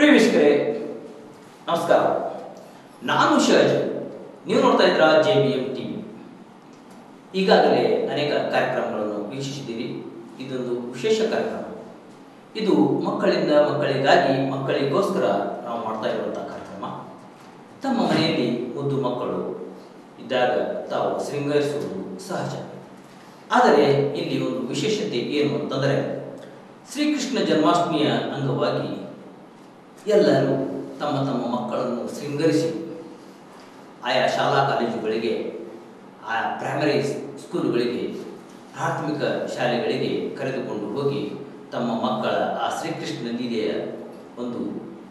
ಪ್ರಿಯ ವೀಕ್ಷಕರೇ ನಮಸ್ಕಾರ. ನಾನು ಶಿವಾಜಿ, ನೀವು ನೋಡ್ತಾ ಇದ್ದೀರಾ JBM TV. ಈಗಾಗಲೇ ಅನೇಕ ಕಾರ್ಯಕ್ರಮಗಳನ್ನು ವೀಕ್ಷಿಸಿದ್ದೀರಿ. ಇದೊಂದು ವಿಶೇಷ ಕಾರ್ಯಕ್ರಮ. ಇದು ಮಕ್ಕಳಿಂದ ಮಕ್ಕಳಿಗಾಗಿ, ಮಕ್ಕಳಿಗೋಸ್ಕರ ನಾವು ಮಾಡ್ತಾ ಇರುವಂತಹ ಕಾರ್ಯಕ್ರಮ. ತಮ್ಮ ಮನೆಯಲ್ಲಿ ಮುದ್ದು ಮಕ್ಕಳು ಇದ್ದಾಗ ತಾವು ಶೃಂಗರಿಸುವುದು ಸಹಜ. ಆದರೆ ಇಲ್ಲಿ ಒಂದು ವಿಶೇಷತೆ ಏನು ಅಂತಂದರೆ, ಶ್ರೀಕೃಷ್ಣ ಜನ್ಮಾಷ್ಟಮಿಯ ಅಂಗವಾಗಿ ಎಲ್ಲರೂ ತಮ್ಮ ತಮ್ಮ ಮಕ್ಕಳನ್ನು ಶೃಂಗರಿಸಿ ಆಯಾ ಶಾಲಾ ಕಾಲೇಜುಗಳಿಗೆ, ಆಯಾ ಪ್ರೈಮರಿ ಸ್ಕೂಲುಗಳಿಗೆ, ಪ್ರಾಥಮಿಕ ಶಾಲೆಗಳಿಗೆ ಕರೆದುಕೊಂಡು ಹೋಗಿ ತಮ್ಮ ಮಕ್ಕಳ ಆ ಶ್ರೀಕೃಷ್ಣ ಲೀಲೆಯ ಒಂದು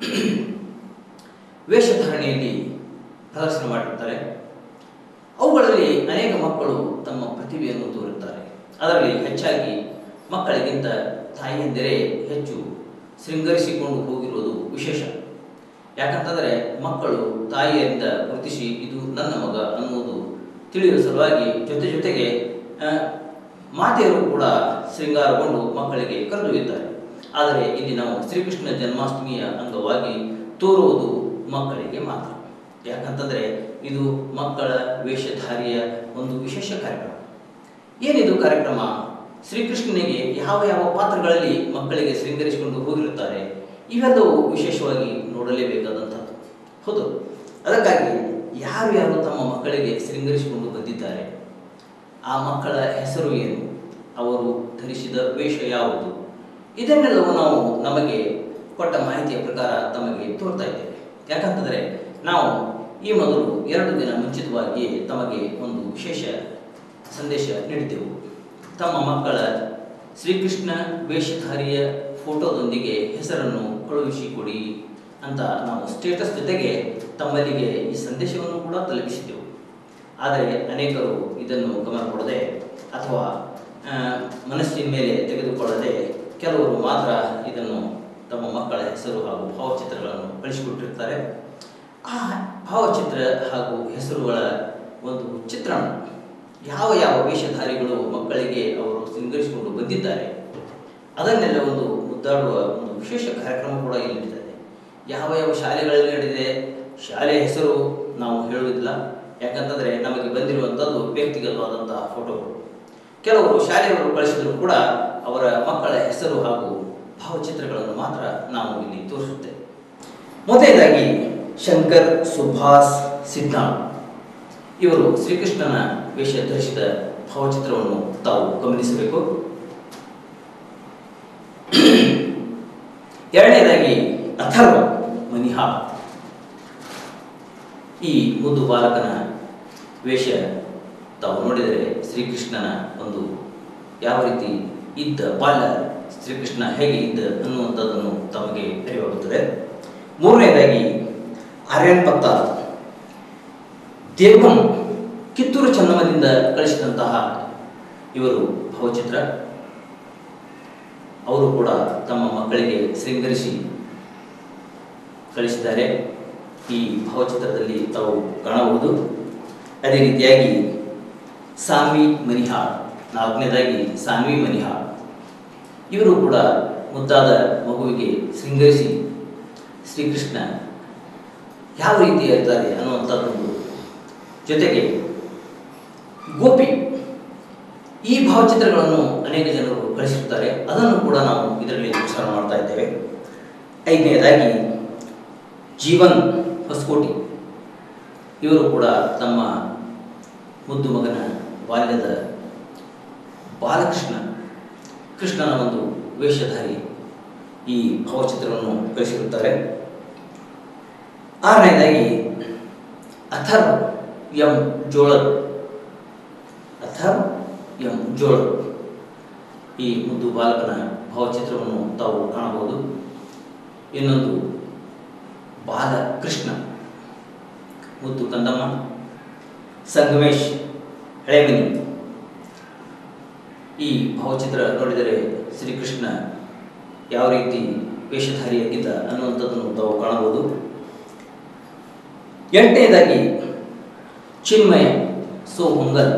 ವೇಷಧಾರಣೆಯಲ್ಲಿ ಪ್ರದರ್ಶನ ಮಾಡಿರ್ತಾರೆ. ಅವುಗಳಲ್ಲಿ ಅನೇಕ ಮಕ್ಕಳು ತಮ್ಮ ಪ್ರತಿಭೆಯನ್ನು ತೋರುತ್ತಾರೆ. ಅದರಲ್ಲಿ ಹೆಚ್ಚಾಗಿ ಮಕ್ಕಳಿಗಿಂತ ತಾಯಿಯಂದಿರೇ ಹೆಚ್ಚು ಶೃಂಗರಿಸಿಕೊಂಡು ಹೋಗಿರುವುದು ವಿಶೇಷ. ಯಾಕಂತಂದರೆ ಮಕ್ಕಳು ತಾಯಿಯರಿಂದ ಗುರುತಿಸಿ ಇದು ನನ್ನ ಮಗ ಅನ್ನುವುದು ತಿಳಿಯುವ ಸಲುವಾಗಿ ಜೊತೆಗೆ ಮಾತೆಯರು ಕೂಡ ಶೃಂಗಾರಗೊಂಡು ಮಕ್ಕಳಿಗೆ ಕರೆದೊಯ್ಯುತ್ತಾರೆ. ಆದರೆ ಇಲ್ಲಿ ನಾವು ಶ್ರೀಕೃಷ್ಣ ಜನ್ಮಾಷ್ಟಮಿಯ ಅಂಗವಾಗಿ ತೋರುವುದು ಮಕ್ಕಳಿಗೆ ಮಾತ್ರ. ಯಾಕಂತಂದರೆ ಇದು ಮಕ್ಕಳ ವೇಷಧಾರಿಯ ಒಂದು ವಿಶೇಷ ಕಾರ್ಯಕ್ರಮ. ಏನಿದು ಕಾರ್ಯಕ್ರಮ? ಶ್ರೀಕೃಷ್ಣನಿಗೆ ಯಾವ ಯಾವ ಪಾತ್ರಗಳಲ್ಲಿ ಮಕ್ಕಳಿಗೆ ಶೃಂಗರಿಸಿಕೊಂಡು ಹೋಗಿರುತ್ತಾರೆ, ಇವೆಲ್ಲವೂ ವಿಶೇಷವಾಗಿ ನೋಡಲೇಬೇಕಾದಂಥದ್ದು. ಹೌದು, ಅದಕ್ಕಾಗಿ ಯಾರು ತಮ್ಮ ಮಕ್ಕಳಿಗೆ ಶೃಂಗರಿಸಿಕೊಂಡು ಬಂದಿದ್ದಾರೆ, ಆ ಮಕ್ಕಳ ಹೆಸರು ಏನು, ಅವರು ಧರಿಸಿದ ವೇಷ ಯಾವುದು, ಇದನ್ನೆಲ್ಲವೂ ನಾವು ನಮಗೆ ಕೊಟ್ಟ ಮಾಹಿತಿಯ ಪ್ರಕಾರ ತಮಗೆ ತೋರ್ತಾ ಇದ್ದೇವೆ. ಯಾಕಂತಂದರೆ ನಾವು ಈ ಮೊದಲು 2 ದಿನ ಮುಂಚಿತವಾಗಿ ತಮಗೆ ಒಂದು ವಿಶೇಷ ಸಂದೇಶ ನೀಡಿದ್ದೆವು. ತಮ್ಮ ಮಕ್ಕಳ ಶ್ರೀಕೃಷ್ಣ ವೇಷಧಾರಿಯ ಫೋಟೋದೊಂದಿಗೆ ಹೆಸರನ್ನು ಕಳುಹಿಸಿಕೊಡಿ ಅಂತ ನಾವು ಸ್ಟೇಟಸ್ ಜೊತೆಗೆ ತಮ್ಮಲ್ಲಿಗೆ ಈ ಸಂದೇಶವನ್ನು ಕೂಡ ತಲುಪಿಸಿದ್ದೆವು. ಆದರೆ ಅನೇಕರು ಇದನ್ನು ಗಮನ ಕೊಡದೆ ಅಥವಾ ಮನಸ್ಸಿನ ಮೇಲೆ ತೆಗೆದುಕೊಳ್ಳದೆ ಕೆಲವರು ಮಾತ್ರ ಇದನ್ನು ತಮ್ಮ ಮಕ್ಕಳ ಹೆಸರು ಹಾಗೂ ಭಾವಚಿತ್ರಗಳನ್ನು ಕಳಿಸಿಕೊಟ್ಟಿರ್ತಾರೆ. ಆ ಭಾವಚಿತ್ರ ಹಾಗೂ ಹೆಸರುಗಳ ಒಂದು ಚಿತ್ರಣ, ಯಾವ ಯಾವ ವೇಷಧಾರಿಗಳು ಮಕ್ಕಳಿಗೆ ಅವರು ಶೃಂಗರಿಸಿಕೊಂಡು ಬಂದಿದ್ದಾರೆ, ಅದನ್ನೆಲ್ಲ ಒಂದು ಮುದ್ದಾಡುವ ಒಂದು ವಿಶೇಷ ಕಾರ್ಯಕ್ರಮ ಕೂಡ ಇಲ್ಲಿ ನಡೀತದೆ. ಯಾವ ಯಾವ ಶಾಲೆಗಳಲ್ಲಿ ನಡೆದಿದೆ, ಶಾಲೆಯ ಹೆಸರು ನಾವು ಹೇಳುವುದಿಲ್ಲ. ಯಾಕಂತಂದರೆ ನಮಗೆ ಬಂದಿರುವಂಥದ್ದು ವ್ಯಕ್ತಿಗತವಾದಂತಹ ಫೋಟೋಗಳು. ಕೆಲವರು ಶಾಲೆಯವರು ಕಳಿಸಿದರೂ ಕೂಡ ಅವರ ಮಕ್ಕಳ ಹೆಸರು ಹಾಗೂ ಭಾವಚಿತ್ರಗಳನ್ನು ಮಾತ್ರ ನಾವು ಇಲ್ಲಿ ತೋರಿಸುತ್ತೇವೆ. ಮೊದಲನೇದಾಗಿ ಶಂಕರ್ ಸುಭಾಸ್ ಸಿದ್ಧಾಂತ್ ಇವರು ಶ್ರೀಕೃಷ್ಣನ ವೇಷ ಧರಿಸಿದ ಭಾವಚಿತ್ರವನ್ನು ತಾವು ಗಮನಿಸಬೇಕು. ಎರಡನೇದಾಗಿ ಅಥರ್ವ ಮನಿಹಾಳ್, ಈ ಮುದ್ದು ಬಾಲಕನ ವೇಷ ತಾವು ನೋಡಿದರೆ ಶ್ರೀಕೃಷ್ಣನ ಒಂದು ಯಾವ ರೀತಿ ಇದ್ದ ಬಾಲ್ಯ, ಶ್ರೀಕೃಷ್ಣ ಹೇಗೆ ಇದ್ದ ಅನ್ನುವಂಥದ್ದನ್ನು ತಮಗೆ ಅರಿವಾಗುತ್ತದೆ. ಮೂರನೇದಾಗಿ ಆರ್ಯನ್ ಪತ್ತಾರ್, ದೇವಂ ಕಿತ್ತೂರು ಚೆನ್ನಮ್ಮದಿಂದ ಕಳಿಸಿದಂತಹ ಇವರು ಭಾವಚಿತ್ರ. ಅವರು ಕೂಡ ತಮ್ಮ ಮಕ್ಕಳಿಗೆ ಶೃಂಗರಿಸಿ ಕಳಿಸಿದ್ದಾರೆ. ಈ ಭಾವಚಿತ್ರದಲ್ಲಿ ತಾವು ಕಾಣಬಹುದು. ಅದೇ ರೀತಿಯಾಗಿ ಸಾನ್ವಿ ಮನಿಹಾಳ್, 4ನೇದಾಗಿ ಸಾನ್ವಿ ಮನಿಹಾಳ್, ಇವರು ಕೂಡ ಮುದ್ದಾದ ಮಗುವಿಗೆ ಶೃಂಗರಿಸಿ ಶ್ರೀಕೃಷ್ಣ ಯಾವ ರೀತಿ ಇರ್ತಾರೆ ಅನ್ನುವಂಥದ್ದು ಜೊತೆಗೆ ಗೋಪಿ, ಈ ಭಾವಚಿತ್ರಗಳನ್ನು ಅನೇಕ ಜನರು ಕಳಿಸಿರ್ತಾರೆ. ಅದನ್ನು ಕೂಡ ನಾವು ಇದರಲ್ಲಿ ಪ್ರಸಾರ ಮಾಡ್ತಾ ಇದ್ದೇವೆ. 5ನೇದಾಗಿ ಜೀವನ್ ಹೊಸಕೋಟಿ, ಇವರು ಕೂಡ ತಮ್ಮ ಮುದ್ದು ಮಗನ ಬಾಲ್ಯದ ಕೃಷ್ಣನ ಒಂದು ವೇಷಧಾರಿ ಈ ಭಾವಚಿತ್ರವನ್ನು ಕಳಿಸಿರುತ್ತಾರೆ. 6ನೇದಾಗಿ ಅಥರ್ವ್ ಎಂ ಜೋಳದ್, ಈ ಮುದ್ದು ಬಾಲಕನ ಭಾವಚಿತ್ರವನ್ನು ತಾವು ಕಾಣಬಹುದು. ಇನ್ನೊಂದು ಬಾಲಕೃಷ್ಣ, ಮುದ್ದು ಕಂದಮ್ಮ, ಸಂಗಮೇಶ್ ಹಳೆಮನಿ, ಈ ಭಾವಚಿತ್ರ ನೋಡಿದರೆ ಶ್ರೀಕೃಷ್ಣ ಯಾವ ರೀತಿ ವೇಷಧಾರಿಯಾಗಿದ್ದ ಅನ್ನುವಂಥದ್ದನ್ನು ತಾವು ಕಾಣಬಹುದು. 8ನೇದಾಗಿ ಚಿನ್ಮಯ ಸೋಹೊಂಗಲ್,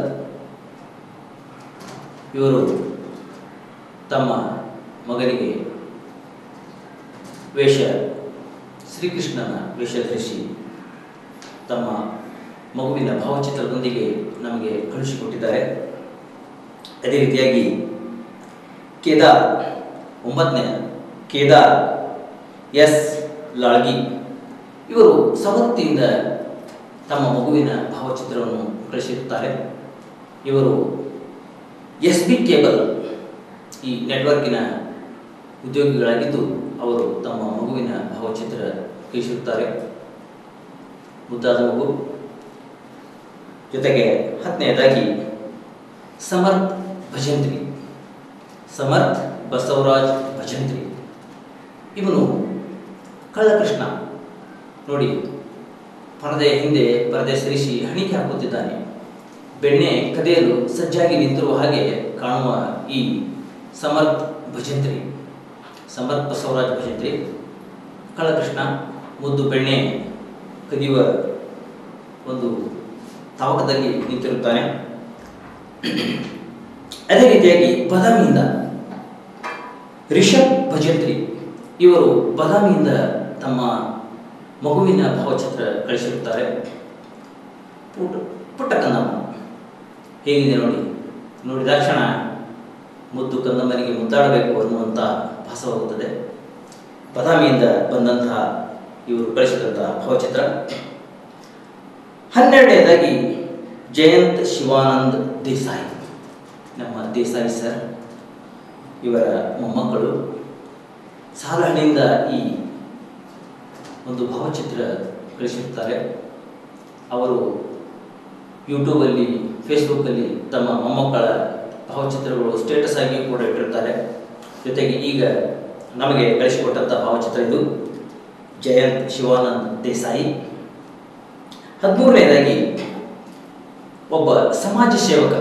ಇವರು ತಮ್ಮ ಮಗನಿಗೆ ವೇಷ ಶ್ರೀಕೃಷ್ಣನ ವೇಷ ಧರಿಸಿ ತಮ್ಮ ಮಗುವಿನ ಭಾವಚಿತ್ರದೊಂದಿಗೆ ನಮಗೆ ಕಳುಹಿಸಿಕೊಟ್ಟಿದ್ದಾರೆ. ಅದೇ ರೀತಿಯಾಗಿ ಕೇದಾರ್ 9ನೇ ಕೇದಾರ್ ಎಸ್ ಲಾಳ್ಗಿ ಇವರು ಸವದತ್ತಿಯಿಂದ ತಮ್ಮ ಮಗುವಿನ ಭಾವಚಿತ್ರವನ್ನು ಕಳಿಸಿರುತ್ತಾರೆ. ಇವರು ಎಸ್ ಬಿ ಕೇಬಲ್ ಈ ನೆಟ್ವರ್ಕಿನ ಉದ್ಯೋಗಿಗಳಾಗಿದ್ದು ಅವರು ತಮ್ಮ ಮಗುವಿನ ಭಾವಚಿತ್ರ ಕಳಿಸಿರುತ್ತಾರೆ. ಮುದ್ದಾದ ಮಗು. ಜೊತೆಗೆ 10ನೇದಾಗಿ ಸಮರ್ಥ್ ಭಜಂತ್ರಿ, ಸಮರ್ಥ್ ಬಸವರಾಜ್ ಭಜಂತ್ರಿ. ಇವನು ಕಳ್ಳಕೃಷ್ಣ. ನೋಡಿ, ಪರದೆಯ ಹಿಂದೆ ಪರದೆ ಸರಿಸಿ ಹಣಿಕೆ ಹಾಕುತ್ತಿದ್ದಾನೆ. ಬೆಣ್ಣೆ ಕದಿಯಲು ಸಜ್ಜಾಗಿ ನಿಂತಿರುವ ಹಾಗೆ ಕಾಣುವ ಈ ಸಮರ್ಥ್ ಭಜಂತ್ರಿ, ಸಮರ್ಥ್ ಬಸವರಾಜ್ ಭಜಂತ್ರಿ ಕಳ್ಳಕೃಷ್ಣ ಮುದ್ದು ಬೆಣ್ಣೆ ಕದಿಯುವ ಒಂದು ತವಕದಲ್ಲಿ ನಿಂತಿರುತ್ತಾನೆ. ಅದೇ ರೀತಿಯಾಗಿ ಬಾದಾಮಿಯಿಂದ ರಿಷಬ್ ಭಜಂತ್ರಿ ಇವರು ಬಾದಾಮಿಯಿಂದ ತಮ್ಮ ಮಗುವಿನ ಭಾವಚಿತ್ರ ಕಳಿಸಿರುತ್ತಾರೆ. ಪುಟ್ಟ ಕಂದಮ್ಮ ಹೇಗಿದೆ ನೋಡಿ, ನೋಡಿದ ಕ್ಷಣ ಮುದ್ದು ಕಂದಮ್ಮನಿಗೆ ಮುದ್ದಾಡಬೇಕು ಅನ್ನುವಂಥ ಭಾಸವಾಗುತ್ತದೆ. ಬಾದಾಮಿಯಿಂದ ಬಂದಂತಹ ಇವರು ಕಳಿಸಿದಂತಹ ಭಾವಚಿತ್ರ. 12ನೇದಾಗಿ ಜಯಂತ್ ಶಿವಾನಂದ್ ದೇಸಾಯಿ, ನಮ್ಮ ದೇಸಾಯಿ ಸರ್ ಇವರ ಮೊಮ್ಮಕ್ಕಳು. ಸಾಲಹಳ್ಳಿಯಿಂದ ಈ ಒಂದು ಭಾವಚಿತ್ರ ಕಳಿಸಿರುತ್ತಾರೆ. ಅವರು ಯೂಟ್ಯೂಬಲ್ಲಿ, ಫೇಸ್ಬುಕ್ಕಲ್ಲಿ ತಮ್ಮ ಮೊಮ್ಮಕ್ಕಳ ಭಾವಚಿತ್ರಗಳು ಸ್ಟೇಟಸ್ ಆಗಿ ಕೂಡ ಇಟ್ಟಿರ್ತಾರೆ. ಜೊತೆಗೆ ಈಗ ನಮಗೆ ಕಳಿಸಿಕೊಟ್ಟಂಥ ಭಾವಚಿತ್ರ ಇದು ಜಯಂತ್ ಶಿವಾನಂದ್ ದೇಸಾಯಿ. 13ನೇದಾಗಿ ಒಬ್ಬ ಸಮಾಜ ಸೇವಕ.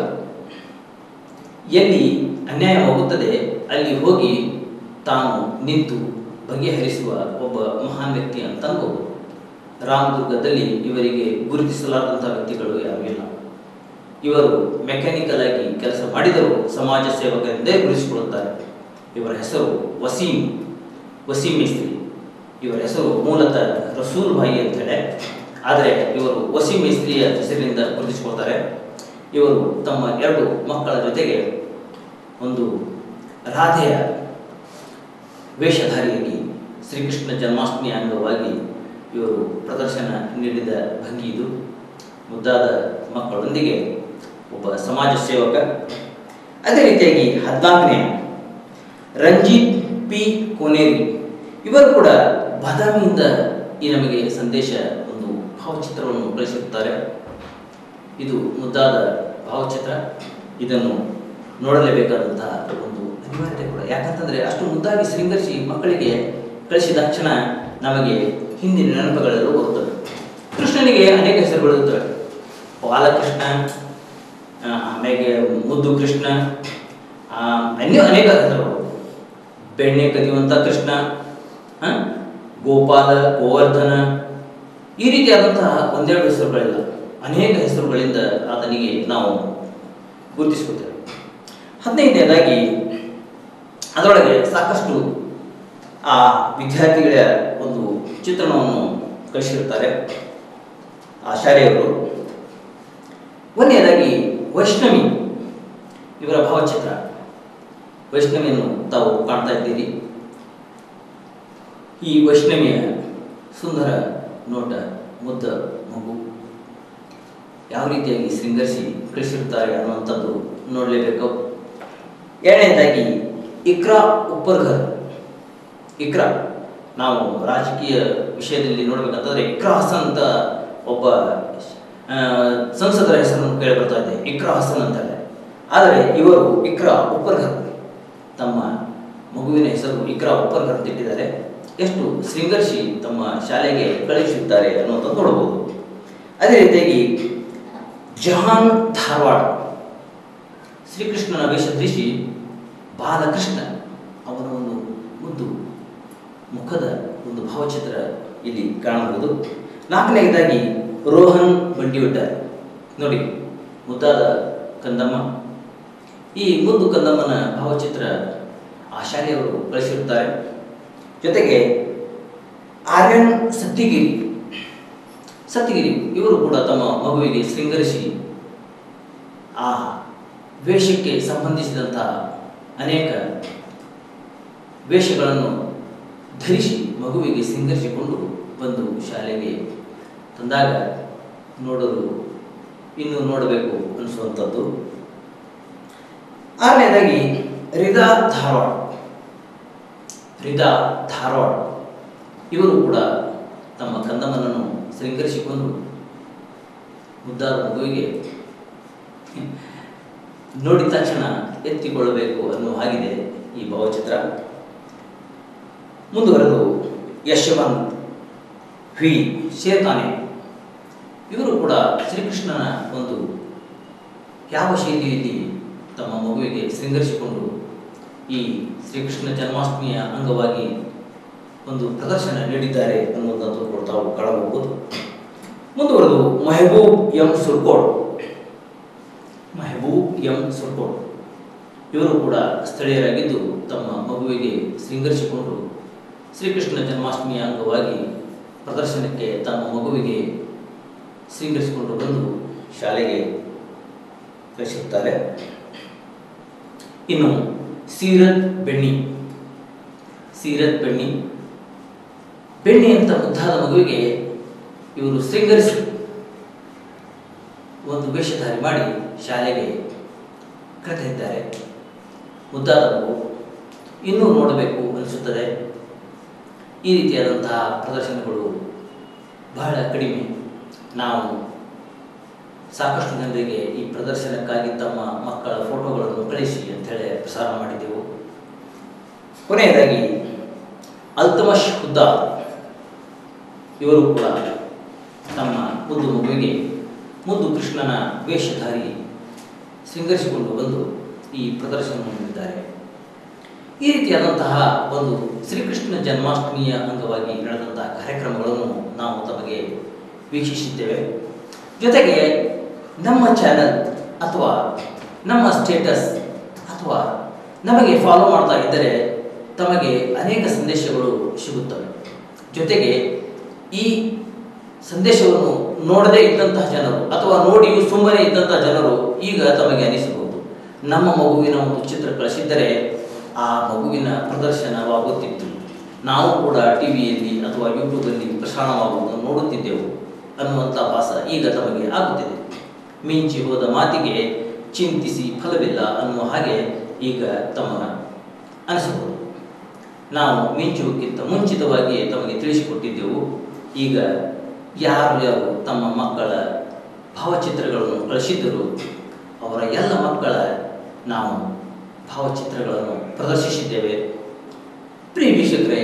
ಎಲ್ಲಿ ಅನ್ಯಾಯವಾಗುತ್ತದೆ ಅಲ್ಲಿ ಹೋಗಿ ತಾನು ನಿಂತು ಬಗೆಹರಿಸುವ ಒಬ್ಬ ಮಹಾನ್ ವ್ಯಕ್ತಿ ಅಂತ ಅನ್ಬೋದು. ರಾಮದುರ್ಗದಲ್ಲಿ ಇವರಿಗೆ ಗುರುತಿಸಲಾದಂಥ ವ್ಯಕ್ತಿಗಳು ಯಾರೂ ಇಲ್ಲ. ಇವರು ಮೆಕ್ಯಾನಿಕಲ್ ಆಗಿ ಕೆಲಸ ಮಾಡಿದರೂ ಸಮಾಜ ಸೇವಕರಿಂದೇ ಗುರುತಿಸಿಕೊಳ್ಳುತ್ತಾರೆ. ಇವರ ಹೆಸರು ವಸೀಂ ಮೇಸ್ತ್ರಿ. ಇವರ ಹೆಸರು ಮೂಲತಃ ರಸೂಲ್ ಭಾಯಿ ಅಂತ ಹೇಳಿ, ಆದರೆ ಇವರು ವಸೀಂ ಮೇಸ್ತ್ರಿಯ ಹೆಸರಿನಿಂದ ಗುರುತಿಸಿಕೊಳ್ತಾರೆ. ಇವರು ತಮ್ಮ 2 ಮಕ್ಕಳ ಜೊತೆಗೆ ಒಂದು ರಾಧೆಯ ವೇಷಧಾರಿಯಾಗಿ ಶ್ರೀಕೃಷ್ಣ ಜನ್ಮಾಷ್ಟಮಿ ಅಂಗವಾಗಿ ಇವರು ಪ್ರದರ್ಶನ ನೀಡಿದ ಭಂಗಿ ಇದು. ಮುದ್ದಾದ ಮಕ್ಕಳೊಂದಿಗೆ ಒಬ್ಬ ಸಮಾಜ ಸೇವಕ. ಅದೇ ರೀತಿಯಾಗಿ 14ನೇ ರಂಜಿತ್ ಪಿ ಕೋನೇರಿ ಇವರು ಕೂಡ ಬಾದಾಮಿಯಿಂದ ಈ ನಮಗೆ ಸಂದೇಶ ಒಂದು ಭಾವಚಿತ್ರವನ್ನು ಕಳಿಸಿರುತ್ತಾರೆ. ಇದು ಮುದ್ದಾದ ಭಾವಚಿತ್ರ. ಇದನ್ನು ನೋಡಲೇಬೇಕಾದಂತಹ ಒಂದು ಅನಿವಾರ್ಯತೆ ಕೂಡ. ಯಾಕಂತಂದರೆ ಅಷ್ಟು ಮುದ್ದಾಗಿ ಶೃಂಗರಿಸಿ ಮಕ್ಕಳಿಗೆ ಕಳಿಸಿದ ತಕ್ಷಣ ನಮಗೆ ಹಿಂದಿನ ನೆನಪುಗಳೆಲ್ಲೂ ಬರುತ್ತವೆ. ಕೃಷ್ಣನಿಗೆ ಅನೇಕ ಹೆಸರುಗಳು ಇರುತ್ತವೆ. ಬಾಲಕೃಷ್ಣ, ಆಮೇಲೆ ಮುದ್ದು ಕೃಷ್ಣ, ಅನೇಕ ಹೆಸರುಗಳು. ಬೆಣ್ಣೆ ಕದಿಯುವಂಥ ಕೃಷ್ಣ, ಗೋಪಾಲ, ಗೋವರ್ಧನ, ಈ ರೀತಿಯಾದಂತಹ 1-2 ಹೆಸರುಗಳಿಲ್ಲ, ಅನೇಕ ಹೆಸರುಗಳಿಂದ ಆತನಿಗೆ ನಾವು ಗುರುತಿಸುತ್ತೇವೆ. 15ನೇದಾಗಿ ಅದರೊಳಗೆ ಸಾಕಷ್ಟು ಆ ವಿದ್ಯಾರ್ಥಿಗಳ ಒಂದು ಚಿತ್ರಣವನ್ನು ಕಳಿಸಿರುತ್ತಾರೆ ಆ ಶಾಲೆಯವರು. 1ನೇದಾಗಿ ವೈಷ್ಣವಿ ಇವರ ಭಾವಚಿತ್ರ. ವೈಷ್ಣವಿಯನ್ನು ತಾವು ಕಾಣ್ತಾ ಇದ್ದೀರಿ. ಈ ವೈಷ್ಣವಿಯ ಸುಂದರ ನೋಟ, ಮುದ್ದ ಮಗು ಯಾವ ರೀತಿಯಾಗಿ ಶೃಂಗರಿಸಿ ಕಳಿಸಿರುತ್ತಾರೆ ಅನ್ನುವಂಥದ್ದು ನೋಡಲೇಬೇಕು. 2ನೇದಾಗಿ ಇಕ್ರಾ ಉಪ್ಪರ್ಘರ್. ಇಕ್ರಾ ನಾವು ರಾಜಕೀಯ ವಿಷಯದಲ್ಲಿ ನೋಡಬೇಕಂತಂದರೆ ಇಕ್ರಾ ಹಸನ್ ಅಂತ ಒಬ್ಬ ಸಂಸದರ ಹೆಸರನ್ನು ಕೇಳಿ ಬರ್ತಾ ಇದೆ, ಇಕ್ರಾ ಹಸನ್ ಅಂತಾರೆ. ಆದರೆ ಇವರು ಇಕ್ರಾ ಉಪ್ಪರ್ಘರ್, ತಮ್ಮ ಮಗುವಿನ ಹೆಸರು ಇಕ್ರಾ ಉಪ್ಪರ್ಘರ್ ಅಂತ ಇಟ್ಟಿದ್ದಾರೆ. ಎಷ್ಟು ಶೃಂಗರಿಸಿ ತಮ್ಮ ಶಾಲೆಗೆ ಕಳುಹಿಸಿದ್ದಾರೆ ಅನ್ನುವಂಥದ್ದು ನೋಡಬಹುದು. ಅದೇ ರೀತಿಯಾಗಿ ಜಹಾನ್ ಧಾರವಾಡ ಶ್ರೀಕೃಷ್ಣನ ವೇಷ ಧರಿಸಿ ಬಾಲಕೃಷ್ಣ ಅವನ ಒಂದು ಮುದ್ದು ಮುಖದ ಒಂದು ಭಾವಚಿತ್ರ ಇಲ್ಲಿ ಕಾಣಬಹುದು. 4ನೇದಾಗಿ ರೋಹನ್ ಬಂಡಿವಡ್ಡರ್. ನೋಡಿ, ಮುದ್ದಾದ ಕಂದಮ್ಮ. ಈ ಮುದ್ದು ಕಂದಮ್ಮನ ಭಾವಚಿತ್ರ ಆ ಶಾಲೆಯವರು ಕಳಿಸಿರುತ್ತಾರೆ. ಜೊತೆಗೆ ಆರ್ಯನ್ ಸತ್ತಿಗಿರಿ ಇವರು ಕೂಡ ತಮ್ಮ ಮಗುವಿಗೆ ಶೃಂಗರಿಸಿ ಆ ವೇಷಕ್ಕೆ ಸಂಬಂಧಿಸಿದಂತಹ ಅನೇಕ ವೇಷಗಳನ್ನು ಧರಿಸಿ ಮಗುವಿಗೆ ಶೃಂಗರಿಸಿಕೊಂಡು ಬಂದು ಶಾಲೆಗೆ ತಂದಾಗ ನೋಡಲು ಇನ್ನೂ ನೋಡಬೇಕು ಅನಿಸುವಂಥದ್ದು. ಆರನೇದಾಗಿ ರಿದಾ ಧಾರವಾಡ ಇವರು ಕೂಡ ತಮ್ಮ ಕಂದಮ್ಮನನ್ನು ಶೃಂಗರಿಸಿಕೊಂಡು ಮುದ್ದಾದ ಮಗುವಿಗೆ ನೋಡಿದ ತಕ್ಷಣ ಎತ್ತಿಕೊಳ್ಳಬೇಕು ಅನ್ನೋ ಹಾಗಿದೆ ಈ ಭಾವಚಿತ್ರ. ಮುಂದುವರೆದು ಯಶವಂತ್ ವಿ ಶೇತಾನೆ ಇವರು ಕೂಡ ಶ್ರೀಕೃಷ್ಣನ ಒಂದು ಯಾವ ಶೈಲಿಯಲ್ಲಿ ತಮ್ಮ ಮಗುವಿಗೆ ಶೃಂಗರಿಸಿಕೊಂಡು ಈ ಶ್ರೀಕೃಷ್ಣ ಜನ್ಮಾಷ್ಟಮಿಯ ಅಂಗವಾಗಿ ಒಂದು ಪ್ರದರ್ಶನ ನೀಡಿದ್ದಾರೆ ಅನ್ನುವುದನ್ನು ಕೂಡ ತಾವು ಕಾಣಬಹುದು. ಮುಂದುವರೆದು ಮೆಹಬೂಬ್ ಎಂ ಸುರ್ಕೋಡ್ ಇವರು ಕೂಡ ಸ್ಥಳೀಯರಾಗಿದ್ದು ತಮ್ಮ ಮಗುವಿಗೆ ಶೃಂಗರಿಸಿಕೊಂಡು ಶ್ರೀಕೃಷ್ಣ ಜನ್ಮಾಷ್ಟಮಿಯ ಅಂಗವಾಗಿ ಪ್ರದರ್ಶನಕ್ಕೆ ತಮ್ಮ ಮಗುವಿಗೆ ಶೃಂಗರಿಸಿಕೊಂಡು ಬಂದು ಶಾಲೆಗೆ ಕಳಿಸುತ್ತಾರೆ. ಇನ್ನು ಸೀರತ್ ಬೆಣ್ಣಿ ಅಂತ ಮುದ್ದಾದ ಮಗುವಿಗೆ ಇವರು ಶೃಂಗರಿಸಿ ಒಂದು ವೇಷಧಾರಿ ಮಾಡಿ ಶಾಲೆಗೆ ಕರೆದಿದ್ದಾರೆ. ಮುದ್ದಾದ ಮಗು ಇನ್ನೂ ನೋಡಬೇಕು ಅನಿಸುತ್ತದೆ. ಈ ರೀತಿಯಾದಂತಹ ಪ್ರದರ್ಶನಗಳು ಬಹಳ ಕಡಿಮೆ. ನಾವು ಸಾಕಷ್ಟು ಜನರಿಗೆ ಈ ಪ್ರದರ್ಶನಕ್ಕಾಗಿ ತಮ್ಮ ಮಕ್ಕಳ ಫೋಟೋಗಳನ್ನು ಕಳಿಸಿ ಅಂಥೇಳಿ ಪ್ರಸಾರ ಮಾಡಿದ್ದೆವು. ಕೊನೆಯದಾಗಿ ಅಲ್ತಮಶ್ ಹುದ್ದಾರ್ ಇವರು ಕೂಡ ತಮ್ಮ ಮುದ್ದು ಮಗುವಿಗೆ ಮುದ್ದು ಕೃಷ್ಣನ ವೇಷಧಾರಿ ಶೃಂಗರಿಸಿಕೊಂಡು ಬಂದು ಈ ಪ್ರದರ್ಶನವನ್ನು ನೀಡಿದ್ದಾರೆ. ಈ ರೀತಿಯಾದಂತಹ ಒಂದು ಶ್ರೀಕೃಷ್ಣ ಜನ್ಮಾಷ್ಟಮಿಯ ಅಂಗವಾಗಿ ನಡೆದಂತಹ ಕಾರ್ಯಕ್ರಮಗಳನ್ನು ನಾವು ತಮಗೆ ವೀಕ್ಷಿಸಿದ್ದೇವೆ. ಜೊತೆಗೆ ನಮ್ಮ ಚಾನಲ್ ಅಥವಾ ನಮ್ಮ ಸ್ಟೇಟಸ್ ಅಥವಾ ನಮಗೆ ಫಾಲೋ ಮಾಡ್ತಾ ಇದ್ದರೆ ತಮಗೆ ಅನೇಕ ಸಂದೇಶಗಳು ಸಿಗುತ್ತವೆ. ಜೊತೆಗೆ ಈ ಸಂದೇಶವನ್ನು ನೋಡದೇ ಇದ್ದಂತಹ ಜನರು ಅಥವಾ ನೋಡಿಯೂ ಸುಮ್ಮನೆ ಇದ್ದಂತಹ ಜನರು ಈಗ ತಮಗೆ ಅನಿಸಬಹುದು, ನಮ್ಮ ಮಗುವಿನ ಒಂದು ಚಿತ್ರ ಕಳಿಸಿದ್ದರೆ ಆ ಮಗುವಿನ ಪ್ರದರ್ಶನವಾಗುತ್ತಿತ್ತು, ನಾವು ಕೂಡ ಟಿವಿಯಲ್ಲಿ ಅಥವಾ ಯೂಟ್ಯೂಬಲ್ಲಿ ಪ್ರಸಾರವಾಗುವುದನ್ನು ನೋಡುತ್ತಿದ್ದೆವು ಅನ್ನುವಂಥ ಭಾಸ ಈಗ ತಮಗೆ ಆಗುತ್ತಿದೆ. ಮಿಂಚಿ ಹೋದ ಮಾತಿಗೆ ಚಿಂತಿಸಿ ಫಲವಿಲ್ಲ ಅನ್ನುವ ಹಾಗೆ ಈಗ ತಮ್ಮ ಅನಿಸಬಹುದು. ನಾವು ಮಿಂಚುವುದಕ್ಕಿಂತ ಮುಂಚಿತವಾಗಿ ತಮಗೆ ತಿಳಿಸಿಕೊಟ್ಟಿದ್ದೆವು. ಈಗ ಯಾರು ತಮ್ಮ ಮಕ್ಕಳ ಭಾವಚಿತ್ರಗಳನ್ನು ಕಳಿಸಿದ್ದರು ಅವರ ಎಲ್ಲ ಮಕ್ಕಳ ನಾವು ಭಾವಚಿತ್ರಗಳನ್ನು ಪ್ರದರ್ಶಿಸಿದ್ದೇವೆ. ಪ್ರಿಯ ವೀಕ್ಷಕರೇ,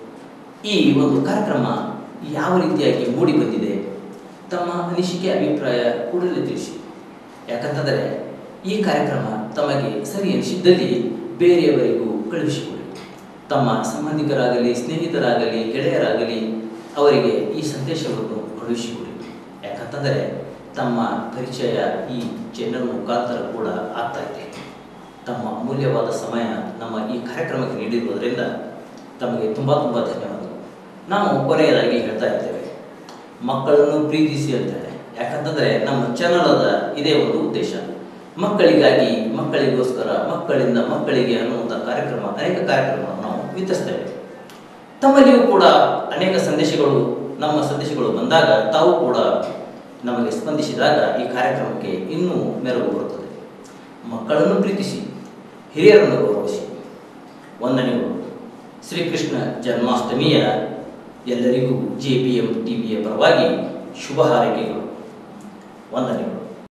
ಈ ಒಂದು ಕಾರ್ಯಕ್ರಮ ಯಾವ ರೀತಿಯಾಗಿ ಮೂಡಿ ಬಂದಿದೆ ತಮ್ಮ ಅನಿಸಿಕೆ ಅಭಿಪ್ರಾಯ ಕೂಡಲೇ ತಿಳಿಸಿ. ಯಾಕಂತಂದರೆ ಈ ಕಾರ್ಯಕ್ರಮ ತಮಗೆ ಸರಿ ಅನಿಸಿದ್ದಲ್ಲಿ ಬೇರೆಯವರಿಗೂ ಕಳುಹಿಸಿಕೊಡಿ. ತಮ್ಮ ಸಂಬಂಧಿಕರಾಗಲಿ, ಸ್ನೇಹಿತರಾಗಲಿ, ಗೆಳೆಯರಾಗಲಿ ಅವರಿಗೆ ಈ ಸಂದೇಶವನ್ನು ಕಳುಹಿಸಿಕೊಡಿ. ಯಾಕಂತಂದರೆ ತಮ್ಮ ಪರಿಚಯ ಈ ಚಾನೆಲ್ ಮುಖಾಂತರ ಕೂಡ ಆಗ್ತಾ ಇದೆ. ತಮ್ಮ ಅಮೂಲ್ಯವಾದ ಸಮಯ ನಮ್ಮ ಈ ಕಾರ್ಯಕ್ರಮಕ್ಕೆ ನೀಡಿರುವುದರಿಂದ ತಮಗೆ ತುಂಬ ಧನ್ಯವಾದಗಳು. ನಾವು ಕೊನೆಯದಾಗಿ ಹೇಳ್ತಾ ಇದ್ದೇವೆ, ಮಕ್ಕಳನ್ನು ಪ್ರೀತಿಸಿ ಅಂತೇಳಿ. ಯಾಕಂತಂದರೆ ನಮ್ಮ ಚಾನಲದ ಇದೇ ಒಂದು ಉದ್ದೇಶ, ಮಕ್ಕಳಿಗಾಗಿ, ಮಕ್ಕಳಿಗೋಸ್ಕರ, ಮಕ್ಕಳಿಂದ ಮಕ್ಕಳಿಗೆ ಅನ್ನುವಂಥ ಕಾರ್ಯಕ್ರಮ, ಅನೇಕ ಕಾರ್ಯಕ್ರಮಗಳನ್ನು ನಾವು ವಿತರಿಸ್ತೇವೆ. ತಮ್ಮಲ್ಲಿಯೂ ಕೂಡ ಅನೇಕ ಸಂದೇಶಗಳು, ನಮ್ಮ ಸಂದೇಶಗಳು ಬಂದಾಗ ತಾವು ಕೂಡ ನಮಗೆ ಸ್ಪಂದಿಸಿದಾಗ ಈ ಕಾರ್ಯಕ್ರಮಕ್ಕೆ ಇನ್ನೂ ಮೆರುಗು ಬರುತ್ತದೆ. ಮಕ್ಕಳನ್ನು ಪ್ರೀತಿಸಿ, ಹಿರಿಯರನ್ನು ಗೌರವಿಸಿ. ವಂದನೆಗಳು. ಶ್ರೀಕೃಷ್ಣ ಜನ್ಮಾಷ್ಟಮಿಯ ಎಲ್ಲರಿಗೂ JBM ಟಿವಿಯ ಪರವಾಗಿ ಶುಭ ಹಾರೈಕೆಗಳು. ವಂದನೆಗಳು.